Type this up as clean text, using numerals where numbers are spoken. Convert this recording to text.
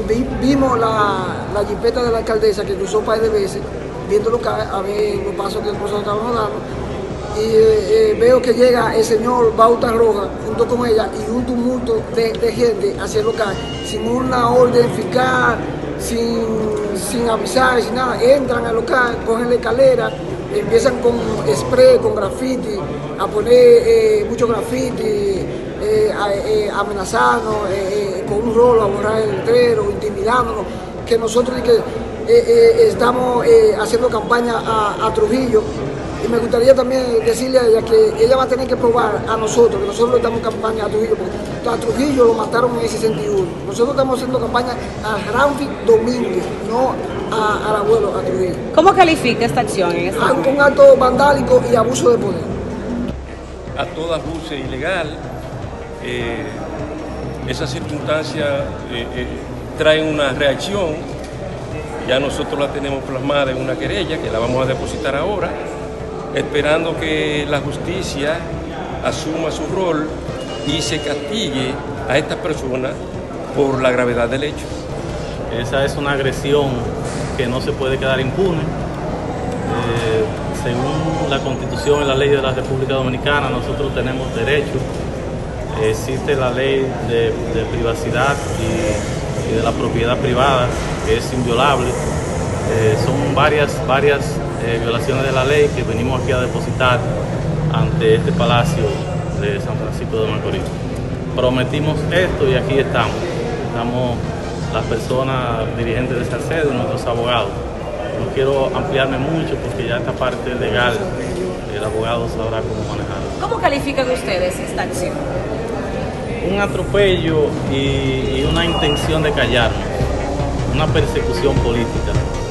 vimos la jipeta de la alcaldesa que cruzó un par de veces, viendo a ver los pasos que nosotros estábamos dando, y veo que llega el señor Bauta Roja junto con ella y un tumulto de gente hacia el local, sin una orden eficaz, sin avisar, sin nada. Entran al local, cogen la escalera, empiezan con spray, con graffiti, a poner mucho graffiti, amenazarnos, con un rolo a borrar el letrero, intimidándonos, que nosotros estamos haciendo campaña a Trujillo. Y me gustaría también decirle a ella que ella va a tener que probar a nosotros, que nosotros estamos en campaña a Trujillo, porque a Trujillo lo mataron en el 61. Nosotros estamos haciendo campaña a Ramfi Domínguez, no al abuelo, a Trujillo. ¿Cómo califica esta acción? Un acto vandálico y abuso de poder. A todas luces ilegal. Esa circunstancia trae una reacción. Ya nosotros la tenemos plasmada en una querella que la vamos a depositar ahora, esperando que la justicia asuma su rol y se castigue a esta persona por la gravedad del hecho. Esa es una agresión que no se puede quedar impune. Según la Constitución y la ley de la República Dominicana, nosotros tenemos derechos. Existe la ley de privacidad y de la propiedad privada, que es inviolable. Son varias violaciones de la ley que venimos aquí a depositar ante este Palacio de San Francisco de Macorís. Prometimos esto y aquí estamos. Estamos las personas dirigentes de Salcedo y nuestros abogados. No quiero ampliarme mucho porque ya esta parte legal, el abogado sabrá cómo manejarlo. ¿Cómo califican ustedes esta acción? Un atropello y una intención de callarnos, una persecución política.